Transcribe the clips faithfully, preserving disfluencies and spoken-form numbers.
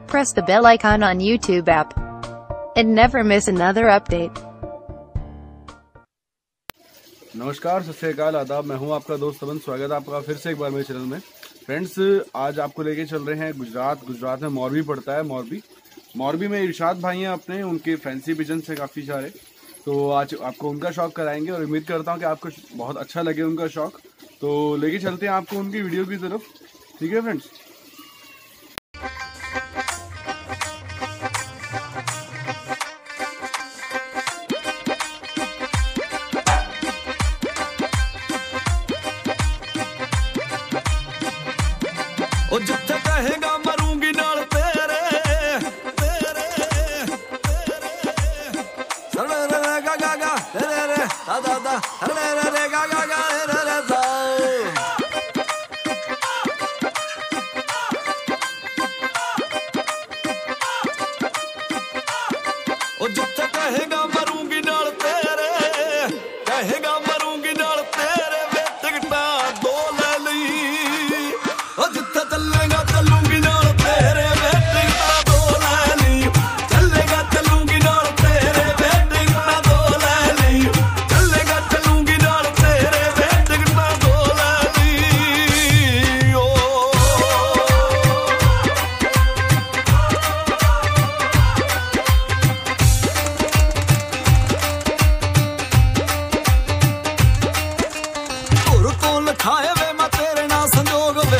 Press the bell icon on YouTube app and never miss another update. नमस्कार, सत श्री अकाल, आदाब। मैं हूं आपका दोस्त तमन। स्वागत है आपका फिर से एक बार मेरे चैनल में। फ्रेंड्स, आज आपको लेके चल रहे हैं गुजरात। गुजरात में मोरबी पड़ता है। मोरबी मोरबी में इरशाद भाई हैं अपने, उनके फैंसी पिजन से काफ़ी सारे, तो आज आपको उनका शौक कराएंगे और उम्मीद करता हूं कि आपको बहुत अच्छा लगे उनका शौक। तो लेके चलते हैं आपको उनकी वीडियो की तरफ। ठीक है फ्रेंड्स। ओ जिथे कहेगा मरूंगी नाल तेरे तेरे तेरे सरे रे गा गा गा रे रे दा दा दा रे रे रे गा गा गा रे रे दा। ओ जिथे कहेगा मरूंगी नाल तेरे कहेगा मरूंगी नाल तेरे वे टिकटा दो ले ली। ओ जिथे चलेगा चलूंगी नाल तेरे वे टिकटा दो ले ली। चलेगा चलूंगी नाल तेरे वे टिकटा दो ले ली। चलेगा चलूंगी नाल तेरे वे टिकटा दो ले ली। ओ तुर तो लिखाए वे मैं तेरे ना संजोग वे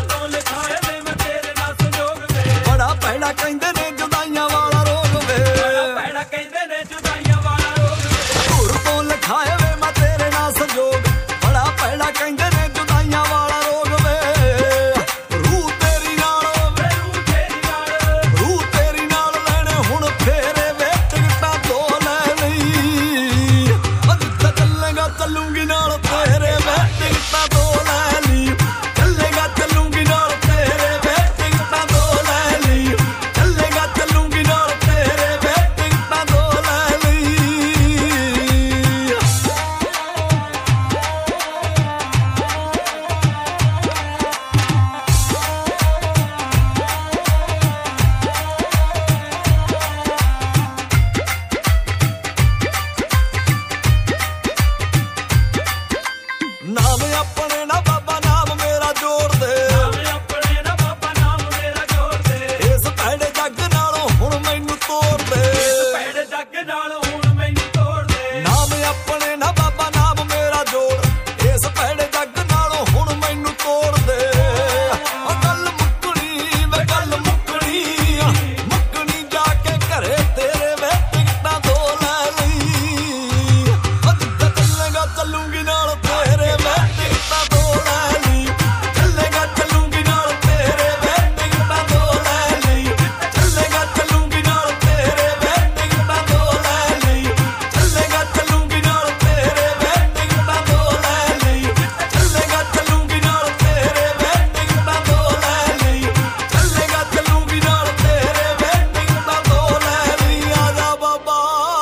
बड़ा पैड़ा कहंदे ने जुदाइयां वाला रोग वे तुर तो लिखाए वे मैं तेरे ना संजोग बड़ा पैड़ा कहंदे ने जुदाइयां वाला रोग वे। रूह तेरी नाल रूह तेरी नाल लेने हुण फेरे वे टिकटां दो ले ली। ओ जिथे चलेगा चलूंगी नाल तेरे वे टिकटां दो ले ली। चलेगा चलूंगी नाल तेरे वे टिकटां दो ले ली। चलेगा चलूंगी नाल तेरे वे टिकटां दो ले ली। नाम अपने ना बाबा नाम मेरा जोड़ दे इस भैड़े जग नालों हुण मैनू तोड़ दे। नाम अपने ना बाबा नाम मेरा जोड़ इस भैड़े जग नालों हुण मैनू तोड़ दे। ओ गल मुक्कनी वे गल मुक्कनी मुक्कनी जाके घरे तेरे वे टिकटां दो ले ली। ओ जिथे चलेगा चलूंगी नाल तेरे वे टिकटां दो ले ली। चलेगा चलूंगी नाल तेरे वे टिकटां दो ले ली। चलेगा चलूंगी नाल तेरे वे टिकटां दो ले ली। चलेगा चलूंगी नाल तेरे वे टिकटां दो ले ली। चलेगा चलूंगी नाल तेरे वे टिकटां दो ले ली। चलेगा चलूंगी नाल तेरे वे टिकटां दो ले ली। आजा बाबा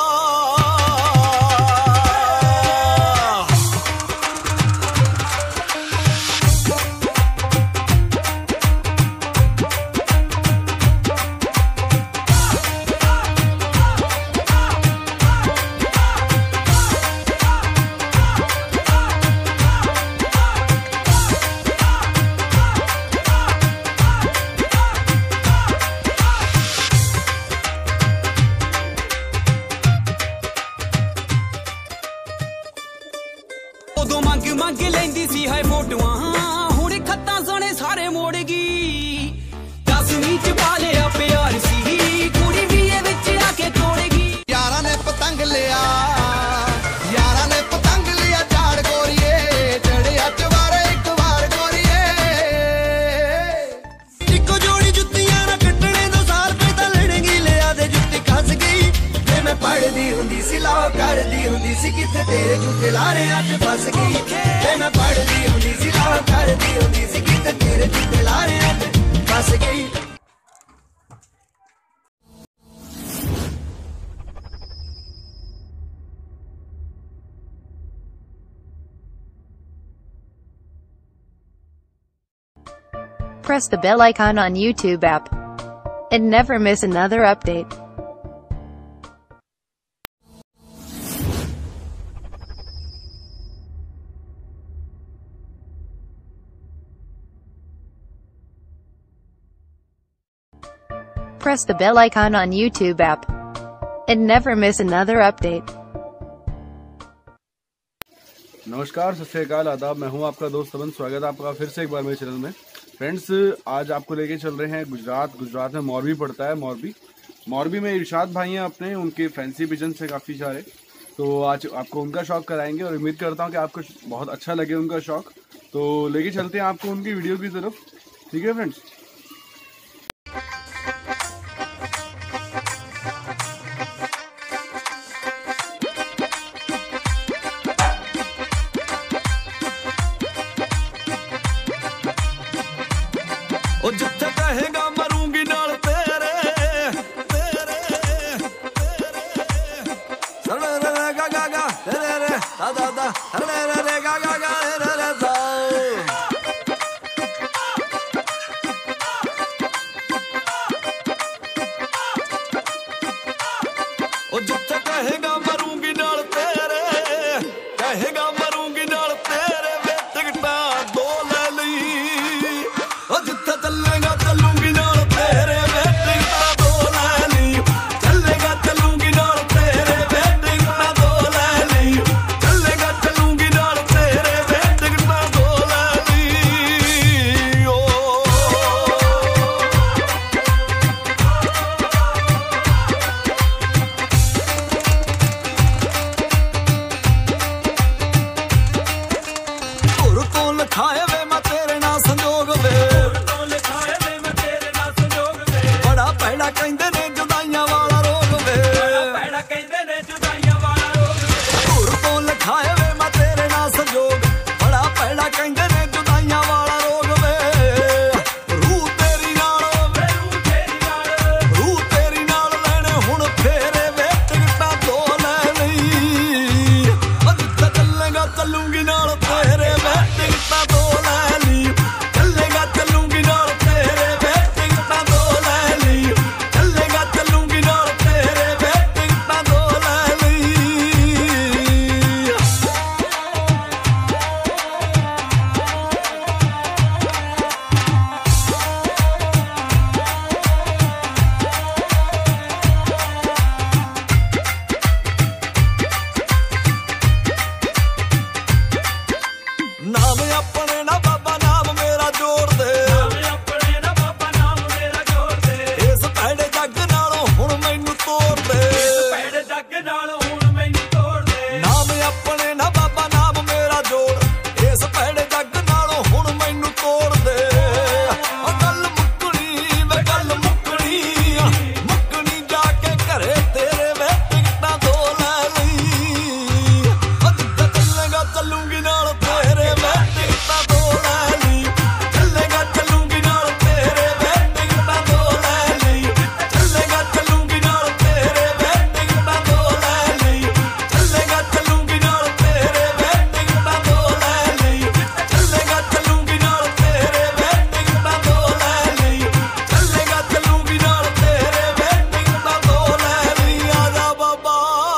ਉਦੋਂ ਮੰਗ ਮੰਗ ਲੈਂਦੀ ਸੀ ਹਾਏ ਫੋਟੋਆਂ ਹੁਣ ਖੱਤਾਂ ਸਣੇ ਸਾਰੇ ਮੋੜ ਗਈ। ਦਸਵੀਂ ਚ ਪਾ ਲਿਆ ਪਿਆਰ ਸੀ ਕੁੜੀ ਵੀ ਇਹ ਵਿੱਚ ਆ ਕੇ ਤੋੜ ਗਈ। ਯਾਰਾਂ ਨੇ ਪਤੰਗ ਲਿਆ ਯਾਰਾਂ ਨੇ ਪਤੰਗ ਲਿਆ ਝਾੜ ਗੋਰੀਏ ਚੜਿਆ ਚਵਾਰੇ ਇੱਕ ਵਾਰ ਗੋਰੀਏ। ਇੱਕੋ ਜੋੜੀ ਜੁੱਤੀਆਂ ਨਾ ਕੱਟਣੇ ਦੋ ਸਾਲ ਪਹਿਲਾਂ ਲੜਨਗੀ ਲਿਆ ਦੇ ਜੁੱਤੀ ਖਸ ਗਈ। ਤੇ ਮੈਂ ਪੜਦੀ ਹੁੰਦੀ ਸੀ ਲਾ ਕਰਦੀ ਹੁੰਦੀ ਸੀ ਕਿਤੇ ਤੇਰੇ ਝੂਠੇ ਲਾਰਿਆਂ 'ਚ ਫਸ ਗਈ। ਤੇ ਮੈਂ ਪੜਦੀ ਹੁੰਦੀ ਸੀ ਲਾ ਕਰਦੀ ਹੁੰਦੀ ਸੀ ਕਿਤੇ ਤੇਰੇ ਝੂਠੇ ਲਾਰਿਆਂ 'ਚ ਫਸ ਗਈ। press the bell icon on YouTube app and never miss another update. Press the bell icon on YouTube app and never miss another update. नमस्कार, सत श्री अकाल, आदाब। मैं हूं आपका दोस्त तमन। स्वागत है आपका फिर से एक बार मेरे चैनल में। फ्रेंड्स, आज आपको लेके चल रहे हैं गुजरात। गुजरात में मोरबी पड़ता है। मोरबी मोरबी में इरशाद भाई हैं अपने, उनके फैंसी पिजन से काफ़ी सारे, तो आज आपको उनका शौक कराएंगे और उम्मीद करता हूं कि आपको बहुत अच्छा लगे उनका शौक। तो लेके चलते हैं आपको उनकी वीडियो की तरफ। ठीक है फ्रेंड्स। ओ जिथे कहेगा मरूंगी नाल तेरे तेरे तेरे सरे रे गा गा गा रे रे दा दा दा रे रे रे गा गा गा रे रे दा। ओ जिथे कहेगा मरूंगी नाल तेरे कहेगा मरूंगी नाल तेरे वे टिकटा दो ले ली। ओ जिथे चलेगा चलूंगी नाल तेरे वे टिकटा दो ले ली। चलेगा चलूंगी नाल तेरे वे टिकटा दो ले ली। चलेगा चलूंगी नाल तेरे वे टिकटा दो ले ली। ओ तुर तो लिखाए वे मैं तेरे ना संजोग वे बड़ा पैड़ा कहंदे ने जुदाइयां वाला रोग वे तुर तो लिखाए वे मैं तेरे ना संजोग बड़ा पैड़ा कहंदे ने जुदाइयां वाला रोग वे। रूह तेरी नाल रूह तेरी नाल लेने हुण फेरे वे टिकटां दो ले ली। ओ जिथे चलेगा चलूंगी नाल तेरे वे टिकटां दो ले ली। चलेगा चलूंगी नाल तेरे वे टिकटां दो ले ली। चलेगा चलूंगी नाल तेरे वे टिकटां दो ले ली। नाम अपने ना बाबा नाम मेरा जोड़ दे इस भैड़े जग नालों हुण मैनू तोड़ दे। नाम अपने ना बाबा नाम मेरा जोड़ इस भैड़े जग नालों हुण मैनू तोड़ दे। ओ गल मुक्कनी वे गल मुक्कनी मुक्कनी जाके घरे तेरे वे टिकटां दो ले ली। ओ जिथे चलेगा चलूंगी नाल तेरे वे टिकटां दो ले ली। चलेगा चलूंगी नाल तेरे वे टिकटां दो ले ली। चलेगा चलूंगी नाल तेरे वे टिकटां दो ले ली। चलेगा चलूंगी नाल तेरे वे टिकटां दो ले ली। चलेगा चलूंगी नाल तेरे वे टिकटां दो ले ली। चलेगा चलूंगी नाल तेरे वे टिकटां दो ले ली। आजा बाबा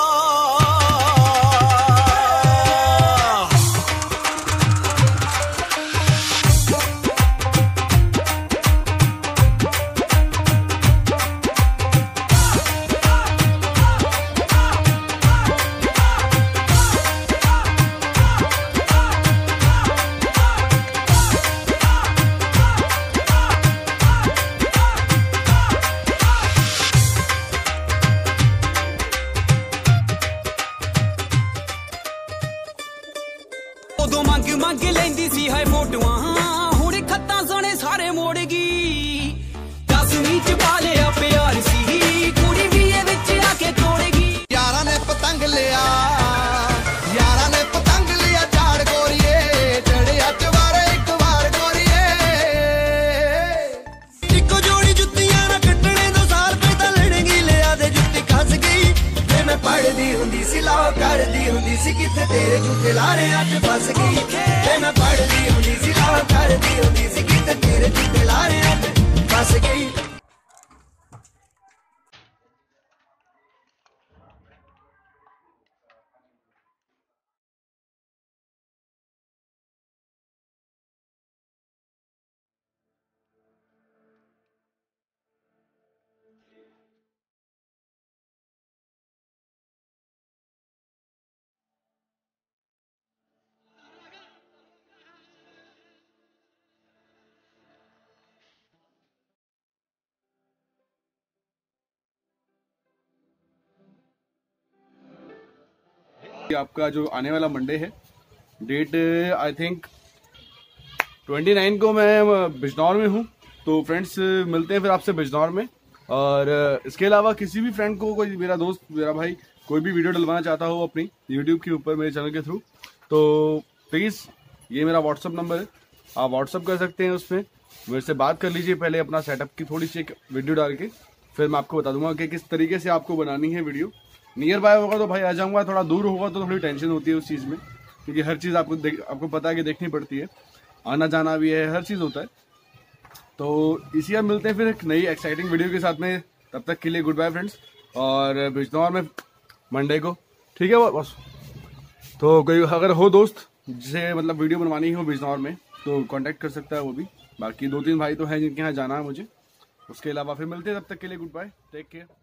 ਉਦੋਂ ਮੰਗ ਮੰਗ ਲੈਂਦੀ ਸੀ ਹਾਏ ਫੋਟੋਆਂ ਹੁਣ ਖੱਤਾਂ ਸੋਹਣੇ ਸਾਰੇ ਮੋੜ ਗਈ। ਦਸਵੀਂ ਚ ਪਾ ਲਿਆ ਪਿਆਰ ਸੀ ਕੁੜੀ ਵੀ ਇਹ ਵਿੱਚ ਆ ਕੇ ਤੋੜ ਗਈ। ਯਾਰਾਂ ਨੇ ਪਤੰਗ ਲਿਆ ਯਾਰਾਂ ਨੇ ਪਤੰਗ ਲਿਆ ਝਾੜ ਗੋਰੀਏ ਚੜਿਆ ਚਵਾਰੇ ਇੱਕ ਵਾਰ ਗੋਰੀਏ। ਇੱਕੋ ਜੋੜੀ ਜੁੱਤੀਆਂ ਨਾ ਕੱਟਣੇ ਦੋ ਸਾਲ ਪਹਿਲਾਂ ਲੜਨਗੀ ਲਿਆ ਦੇ ਜੁੱਤੀ ਖਸ ਗਈ। ਤੇ ਮੈਂ ਪੜਦੀ ਹੁੰਦੀ ਸੀ ਲਾ ਕਰਦੀ ਹੁੰਦੀ ਸੀ ਕਿੱਥੇ ਤੇਰੇ ਝੂਠੇ ਲਾਰਿਆਂ 'ਚ ਫਸ ਗਈ। ਤੇ ਮੈਂ ਪੜਦੀ ਹੁੰਦੀ ਸੀ ਲਾ ਕਰਦੀ ਹੁੰਦੀ ਸੀ ਕਿੱਥੇ ਤੇਰੇ ਝੂਠੇ ਲਾਰਿਆਂ 'ਚ ਫਸ ਗਈ। आपका जो आने वाला मंडे है, date I think twenty nine को मैं बिजनौर में हूँ। तो फ्रेंड्स मिलते हैं फिर आपसे बिजनौर में। और इसके अलावा किसी भी फ्रेंड को, कोई मेरा दोस्त, मेरा भाई कोई भी वीडियो डलवाना चाहता हो अपनी यूट्यूब के ऊपर मेरे चैनल के थ्रू, तो प्लीज़ ये मेरा व्हाट्सअप नंबर है, आप व्हाट्सअप कर सकते हैं। उसमें मेरे से बात कर लीजिए पहले अपना सेटअप की थोड़ी सी एक वीडियो डाल के, फिर मैं आपको बता दूंगा कि किस तरीके से आपको बनानी है वीडियो। नियर बाय होगा तो भाई आ जाऊंगा, थोड़ा दूर होगा तो थोड़ी टेंशन होती है उस चीज़ में, क्योंकि हर चीज़ आपको आपको पता है कि देखनी पड़ती है, आना जाना भी है, हर चीज़ होता है। तो इसी आप मिलते हैं फिर एक नई एक्साइटिंग वीडियो के साथ में। तब तक के लिए गुड बाय फ्रेंड्स, और बिजनौर में मंडे को, ठीक है बस। तो कोई अगर हो दोस्त जिसे मतलब वीडियो बनवानी हो बिजनौर में तो कांटेक्ट कर सकता है वो भी। बाकी दो तीन भाई तो हैं जिनके यहाँ जाना है मुझे। उसके अलावा फिर मिलते हैं, तब तक के लिए गुड बाय, टेक केयर।